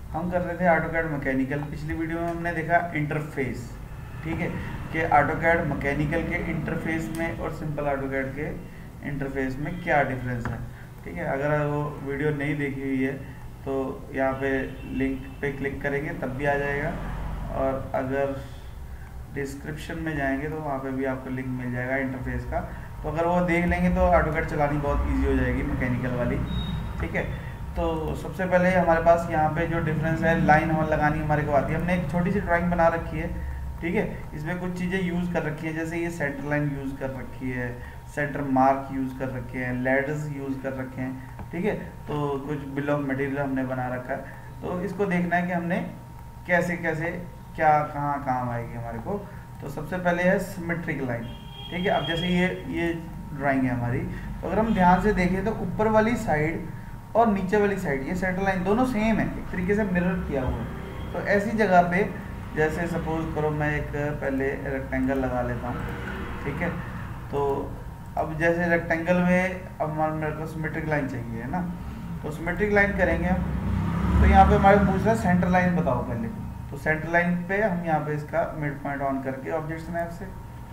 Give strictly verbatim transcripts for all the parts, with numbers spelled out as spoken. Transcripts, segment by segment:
हम कर रहे थे ऑटोकैड मैकेनिकल। पिछली वीडियो में हमने देखा इंटरफेस, ठीक है, कि ऑटोकैड मैकेनिकल के इंटरफेस में और सिंपल ऑटोकैड के इंटरफेस में क्या डिफरेंस है, ठीक है। अगर वो वीडियो नहीं देखी हुई है तो यहाँ पे लिंक पे क्लिक करेंगे तब भी आ जाएगा, और अगर डिस्क्रिप्शन में जाएंगे तो वहाँ पे भी आपको लिंक मिल जाएगा इंटरफेस का। तो अगर वो देख लेंगे तो ऑटोकैड चलानी बहुत इजी हो जाएगी मैकेनिकल वाली, ठीक है। तो सबसे पहले हमारे पास यहाँ पे जो डिफरेंस है, लाइन और लगानी हमारे को आती है। हमने एक छोटी सी ड्राइंग बना रखी है, ठीक है। इसमें कुछ चीज़ें यूज़ कर रखी है, जैसे ये सेंटर लाइन यूज़ कर रखी है, सेंटर मार्क यूज़ कर रखे हैं, लेडर्स यूज़ कर रखे हैं, ठीक है। तो कुछ बिल ऑफ मटेरियल हमने बना रखा है। तो इसको देखना है कि हमने कैसे कैसे क्या कहाँ काम आएगी हमारे को। तो सबसे पहले है सिमेट्रिक लाइन, ठीक है। अब जैसे ये ये ड्राइंग है हमारी, तो अगर हम ध्यान से देखें तो ऊपर वाली साइड और नीचे वाली साइड ये सेंटर लाइन दोनों सेम है, एक तरीके से मिरर किया हुआ है। तो ऐसी जगह पे जैसे सपोज करो मैं एक पहले रेक्टेंगल लगा लेता हूँ, ठीक है। तो अब जैसे रेक्टेंगल में अब मेरे को सिमेट्रिक लाइन चाहिए है ना, तो सिमेट्रिक लाइन करेंगे हम। तो यहाँ पे हमारे पूछ रहा है सेंटर लाइन बताओ पहले। तो सेंटर लाइन पे हम यहाँ पे इसका मिड पॉइंट ऑन करके ऑब्जेक्ट स्नैप से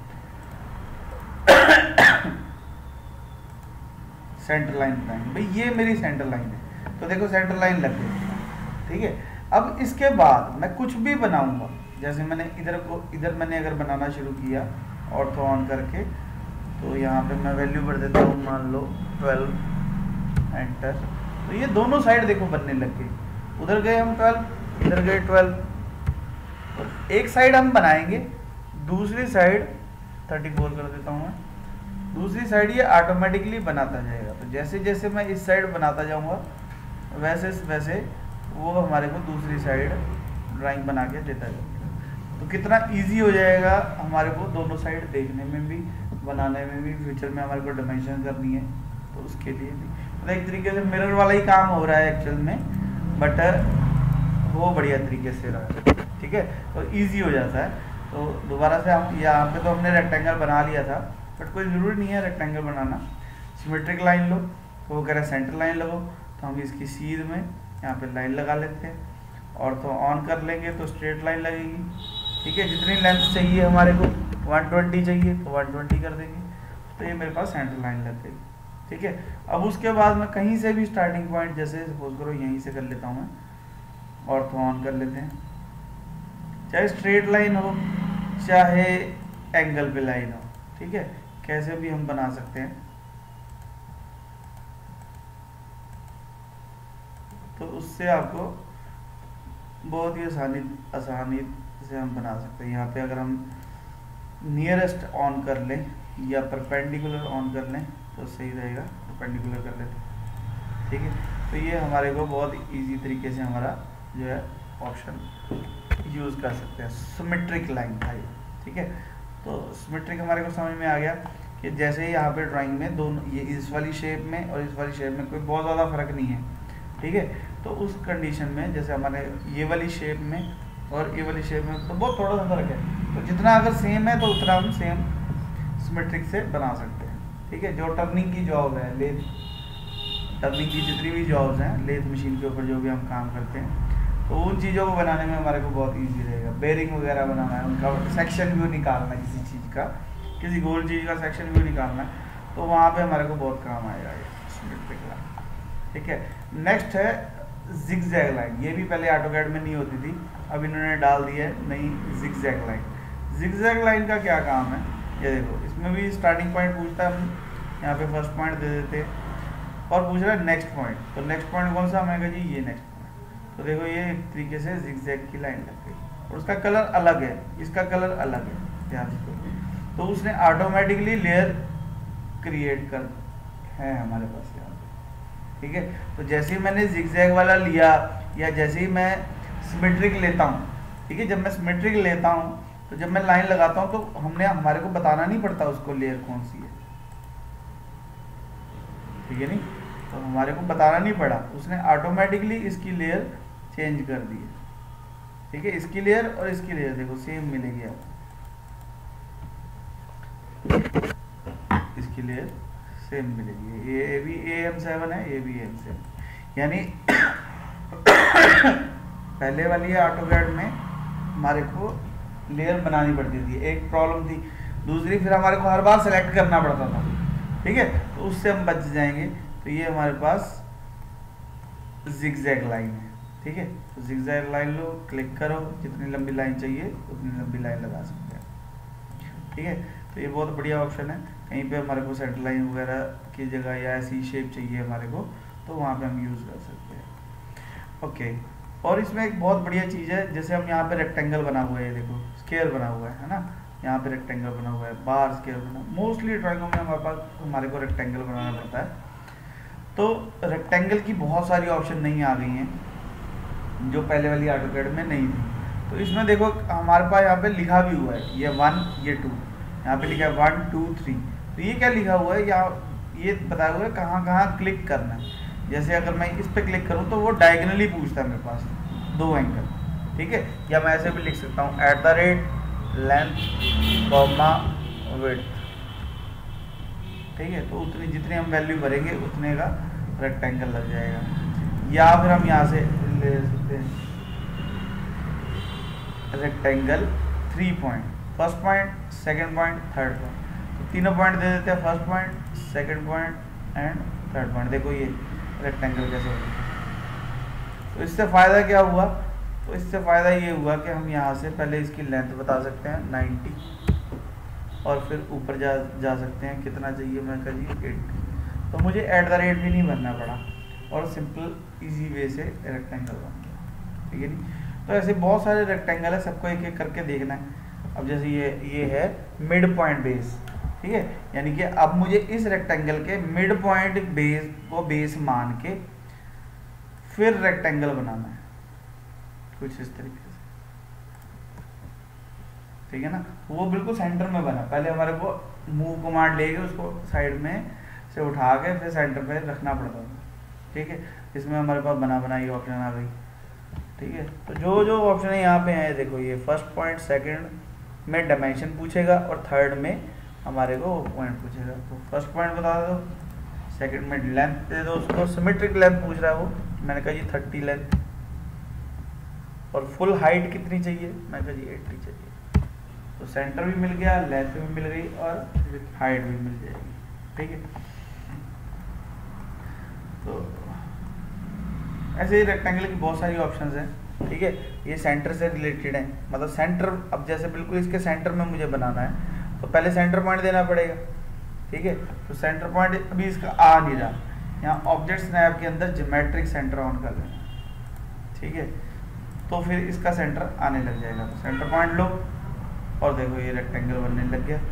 सेंटर लाइन बनाएंगे। भाई ये मेरी सेंटर लाइन है, तो देखो सेंटर लाइन लग गई, ठीक है। अब इसके बाद मैं कुछ भी बनाऊंगा, जैसे मैंने इधर को इधर मैंने अगर बनाना शुरू किया ऑर्थो ऑन करके, तो यहाँ पे मैं वैल्यू भर देता हूँ, मान लो ट्वेल्व, एंटर। तो ये दोनों साइड देखो बनने लग गई, उधर गए हम ट्वेल्व, इधर गए ट्वेल्व। तो एक साइड हम बनाएंगे, दूसरी साइड थर्टी फोर कर देता हूँ मैं, दूसरी साइड ये ऑटोमेटिकली बनाता जाएगा। तो जैसे जैसे मैं इस साइड बनाता जाऊँगा वैसे वैसे वो हमारे को दूसरी साइड ड्राइंग बना के देता जाएगा। तो कितना इजी हो जाएगा हमारे को दोनों साइड देखने में भी, बनाने में भी। फ्यूचर में हमारे को डायमेंशन करनी है तो उसके लिए भी मतलब एक तरीके से मिरर वाला ही काम हो रहा है एक्चुअल में, बट वो बढ़िया तरीके से रहा है, ठीक है। तो ईजी हो जाता है। तो दोबारा से हम यहाँ पे तो हमने रेक्टेंगल बना लिया था, बट कोई ज़रूरी नहीं है रेक्टेंगल बनाना। सिमेट्रिक लाइन लो, तो वो कह रहा है सेंटर लाइन लगो, तो हम इसकी सीध में यहाँ पे लाइन लगा लेते हैं, और तो ऑन कर लेंगे तो स्ट्रेट लाइन लगेगी, ठीक है। जितनी लेंथ चाहिए हमारे को, वन ट्वेंटी चाहिए तो वन ट्वेंटी कर देंगे। तो ये मेरे पास सेंटर लाइन लग गई, ठीक है। अब उसके बाद मैं कहीं से भी स्टार्टिंग पॉइंट, जैसे सपोज करो यहीं से कर लेता हूँ मैं, और तो ऑन कर लेते हैं। चाहे स्ट्रेट लाइन हो चाहे एंगल पे लाइन हो, ठीक है, कैसे भी हम बना सकते हैं। तो उससे आपको बहुत ही आसानी आसानी से हम बना सकते हैं। यहाँ पे अगर हम नियरेस्ट ऑन कर लें या परपेंडिकुलर ऑन कर लें तो सही रहेगा, परपेंडिकुलर कर लेते हैं, ठीक है। तो ये हमारे को बहुत इजी तरीके से हमारा जो है ऑप्शन यूज़ कर सकते हैं। सिमेट्रिक लाइन था ये, ठीक है। तो सिमेट्रिक हमारे को समझ में आ गया कि जैसे यहाँ पे ड्राइंग में दोनों ये इस वाली शेप में और इस वाली शेप में कोई बहुत ज़्यादा फर्क नहीं है, ठीक है। तो उस कंडीशन में जैसे हमारे ये वाली शेप में और ये वाली शेप में तो बहुत थोड़ा सा फर्क है, तो जितना अगर सेम है तो उतना हम सेम सिमेट्रिक से बना सकते हैं, ठीक है। जो टर्निंग की जॉब है, लेथ टर्निंग की जितनी भी जॉब्स हैं लेथ मशीन के ऊपर जो भी हम काम करते हैं, तो उन चीज़ों को बनाने में हमारे को बहुत ईजी रहेगा। बेरिंग वगैरह बनाना है, उनका सेक्शन व्यू निकालना है, किसी चीज़ का किसी गोल चीज़ का सेक्शन व्यू निकालना है, तो वहाँ पे हमारे को बहुत काम आएगा ये सिमेट्रिक लाइन, ठीक है। नेक्स्ट है जिगजैग लाइन। ये भी पहले ऑटोकैड में नहीं होती थी, अब इन्होंने डाल दी है नई जिगजैग लाइन। जिगजैग लाइन का क्या काम है, ये देखो, इसमें भी स्टार्टिंग पॉइंट पूछता है, हम यहाँ पे फर्स्ट पॉइंट दे देते हैं और पूछ रहा है नेक्स्ट पॉइंट। तो नेक्स्ट पॉइंट कौन सा हमें जी, ये नेक्स्ट पॉइंट। तो देखो ये एक तरीके से जिगजैग की लाइन लग गई, और उसका कलर अलग है, इसका कलर अलग है, ध्यान से। तो उसने ऑटोमेटिकली लेयर क्रिएट कर है हमारे पास यहाँ पे, ठीक है। तो जैसे ही मैंने जिगजैग वाला लिया या जैसे ही मैं सिमेट्रिक लेता हूँ, ठीक है, जब मैं सिमेट्रिक लेता हूँ तो जब मैं लाइन लगाता हूँ तो हमने हमारे को बताना नहीं पड़ता उसको लेयर कौन सी है, ठीक है। नहीं तो हमारे को बताना नहीं पड़ा, उसने ऑटोमेटिकली इसकी लेयर चेंज कर दी है, ठीक है। इसकी लेयर और इसकी लेयर देखो सेम मिलेगी आपको, इसकी लेयर सेम मिलेगी। ये भी ए एम सेवन है, ये भी ए एम सेवन, यानी पहले वाली ऑटोकैड में हमारे को लेयर बनानी पड़ती थी, एक प्रॉब्लम थी। दूसरी फिर हमारे को हर बार सेलेक्ट करना पड़ता था, ठीक है, तो उससे हम बच जाएंगे। तो ये हमारे पास जिगजैग लाइन है, ठीक है, तो जिगजैग लाइन लो, क्लिक करो, जितनी लंबी लाइन चाहिए उतनी लंबी लाइन लगा सकते हैं, ठीक है। तो ये बहुत बढ़िया ऑप्शन है। कहीं पे हमारे को सेंटर लाइन वगैरह की जगह या ऐसी शेप चाहिए हमारे को, तो वहाँ पे हम यूज़ कर सकते हैं। ओके, और इसमें एक बहुत बढ़िया चीज़ है, जैसे हम यहाँ पे रेक्टेंगल बना हुआ है, देखो स्क्वायर बना हुआ है है ना, यहाँ पे रेक्टेंगल बना हुआ है, बार स्क्वायर बना, मोस्टली ड्राइंगों में हमारे पास हमारे को रेक्टेंगल बनाना पड़ता है। तो रेक्टेंगल की बहुत सारी ऑप्शन नहीं आ गई हैं जो पहले वाली ऑटोकैड में नहीं थी। तो इसमें देखो हमारे पास यहाँ पे लिखा भी हुआ है, ये वन ये टू, यहाँ पे लिखा है वन टू थ्री। तो ये क्या लिखा हुआ है, या ये बताया हुआ है कहाँ कहाँ क्लिक करना है। जैसे अगर मैं इस पर क्लिक करूँ तो वो डायगनली पूछता है मेरे पास दो एंगल, ठीक है, या मैं ऐसे भी लिख सकता हूँ at the rate length comma width, ठीक है। तो उतनी जितनी हम वैल्यू भरेंगे उतने का रेक्टेंगल लग जाएगा। या फिर हम यहाँ से ले सकते हैं rectangle three point, first point, second point, third point, तो तीनों पॉइंट दे देते हैं, first point, second point and third point. देखो ये रेक्टेंगल कैसे होगा। तो इससे फ़ायदा क्या हुआ, तो इससे फ़ायदा ये हुआ कि हम यहाँ से पहले इसकी लेंथ बता सकते हैं नाइन्टी, और फिर ऊपर जा जा सकते हैं कितना चाहिए, मैं कह जी एट्टी। तो मुझे एट द रेट भी नहीं भरना पड़ा और सिंपल इजी वे से रेक्टेंगल बन गया, ठीक है नहीं। तो ऐसे बहुत सारे रेक्टेंगल है, सबको एक एक करके देखना है। अब जैसे ये ये है मिड पॉइंट बेस, ठीक है, यानी कि अब मुझे इस रेक्टेंगल के मिड पॉइंट बेस को बेस मान के फिर रेक्टेंगल बनाना है कुछ इस तरीके से, ठीक है ना। वो बिल्कुल सेंटर में बना, पहले हमारे को मूव कमांड लेके उसको साइड में से उठा के फिर सेंटर पे रखना पड़ता था, ठीक है। इसमें हमारे पास बना बना ये ऑप्शन आ गई, ठीक है। तो जो जो ऑप्शन है यहाँ पे हैं, देखो ये फर्स्ट पॉइंट, सेकंड में डायमेंशन पूछेगा और थर्ड में हमारे को पॉइंट पूछेगा। तो फर्स्ट पॉइंट बता दो, सेकंड में लेंथ दे दो, उसको सिमेट्रिक लेंथ पूछ रहा है वो, मैंने कहा जी थर्टी लेंथ, और फुल हाइट कितनी चाहिए, मैं कहा जी एट्टी चाहिए। तो सेंटर भी मिल गया, लेंथ भी मिल गई और हाइट भी मिल जाएगी, ठीक है। तो ऐसे ही रेक्टेंगल की बहुत सारी ऑप्शंस हैं, ठीक है। ये सेंटर से रिलेटेड है, मतलब सेंटर, अब जैसे बिल्कुल इसके सेंटर में मुझे बनाना है तो पहले सेंटर पॉइंट देना पड़ेगा, ठीक है। तो सेंटर पॉइंट अभी इसका आ नहीं रहा, यहाँ ऑब्जेक्ट स्नैप के अंदर ज्योमेट्रिक सेंटर ऑन कर लेना, ठीक है। तो फिर इसका सेंटर आने लग जाएगा। तो सेंटर पॉइंट लो और देखो ये रेक्टेंगल बनने लग गया,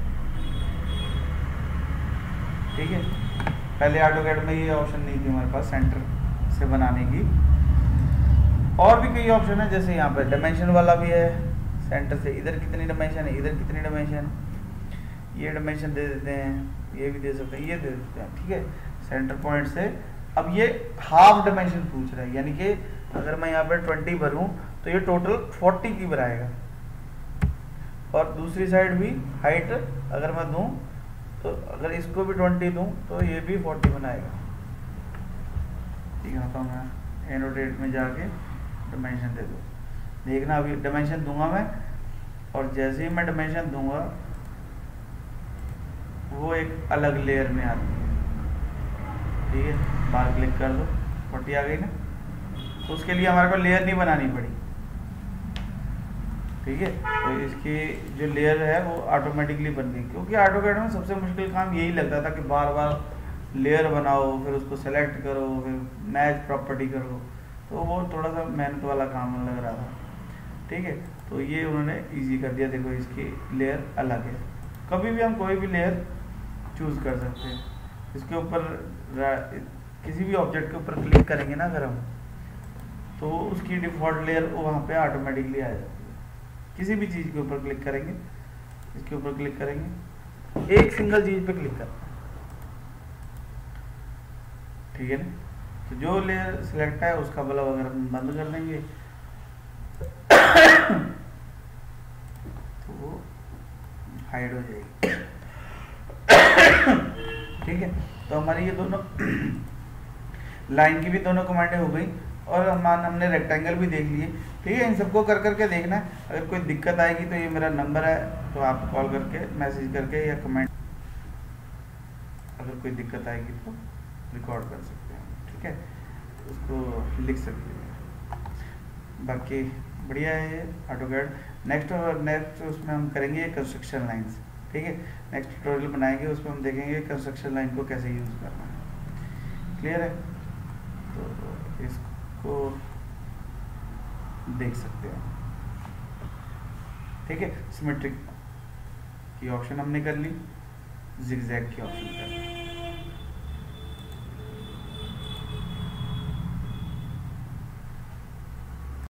ठीक है। पहले ऑटोकैड में ये ऑप्शन नहीं थी हमारे पास सेंटर से बनाने की। और भी कई ऑप्शन है, जैसे यहाँ पे डायमेंशन वाला भी है, सेंटर से इधर कितनी डायमेंशन है, इधर कितनी डायमेंशन, ये डायमेंशन दे देते हैं, ये भी दे सकते हैं, ये दे देते हैं, ठीक है। सेंटर पॉइंट से अब ये हाफ डायमेंशन पूछ रहा है, यानी कि अगर मैं यहाँ पे ट्वेंटी भरूँ तो ये टोटल फोर्टी की बनाएगा, और दूसरी साइड भी हाइट अगर मैं दूँ तो अगर इसको भी ट्वेंटी दूँ तो ये भी फोर्टी बनाएगा, ठीक है। तो मैं एनोटेट में जाके डायमेंशन दे दूँ, देखना अभी डायमेंशन दूंगा मैं, और जैसे ही मैं डायमेंशन दूंगा वो एक अलग लेयर में आती है, ठीक है। बाहर क्लिक कर दो, फोर्टी आ गई ना। तो उसके लिए हमारे को लेयर नहीं बनानी पड़ी, ठीक है। तो इसकी जो लेयर है वो ऑटोमेटिकली बन गई, क्योंकि ऑटोकैड में सबसे मुश्किल काम यही लगता था कि बार बार लेयर बनाओ, फिर उसको सेलेक्ट करो, फिर मैच प्रॉपर्टी करो, तो वो थोड़ा सा मेहनत वाला काम लग रहा था, ठीक है। तो ये उन्होंने इजी कर दिया, देखो इसकी लेयर अलग है। कभी भी हम कोई भी लेयर चूज़ कर सकते हैं, इसके ऊपर किसी भी ऑब्जेक्ट के ऊपर क्लिक करेंगे ना अगर हम, तो उसकी डिफ़ॉल्ट लेयर वो वहाँ पे ऑटोमेटिकली आ जाती है। किसी भी चीज़ के ऊपर क्लिक करेंगे, इसके ऊपर क्लिक करेंगे, एक सिंगल चीज़ पे क्लिक करना, ठीक है ना। तो जो लेयर सिलेक्ट है उसका बल्ब अगर हम बंद कर देंगे तो वो हाइड हो जाएगी, ठीक है। तो हमारी ये दोनों लाइन की भी दोनों कमांडें हो गई। और मान हमने रेक्टेंगल भी देख लिए, ठीक है। इन सबको कर करके देखना है। अगर कोई दिक्कत आएगी तो ये मेरा नंबर है, तो आप कॉल करके मैसेज करके या कमेंट, अगर कोई दिक्कत आएगी तो रिकॉर्ड कर सकते हैं, ठीक है, उसको लिख सकते हैं। बाकी बढ़िया है ये ऑटोकैड। नेक्स्ट और नेक्स्ट उसमें हम करेंगे कंस्ट्रक्शन लाइंस, ठीक है। नेक्स्ट ट्यूटोरियल बनाएंगे, उसमें हम देखेंगे कंस्ट्रक्शन लाइन को कैसे यूज़ करना है। क्लियर है? तो इसको देख सकते हैं, ठीक है। सिमेट्रिक की ऑप्शन हमने कर ली, जिगजैग की ऑप्शन कर ली।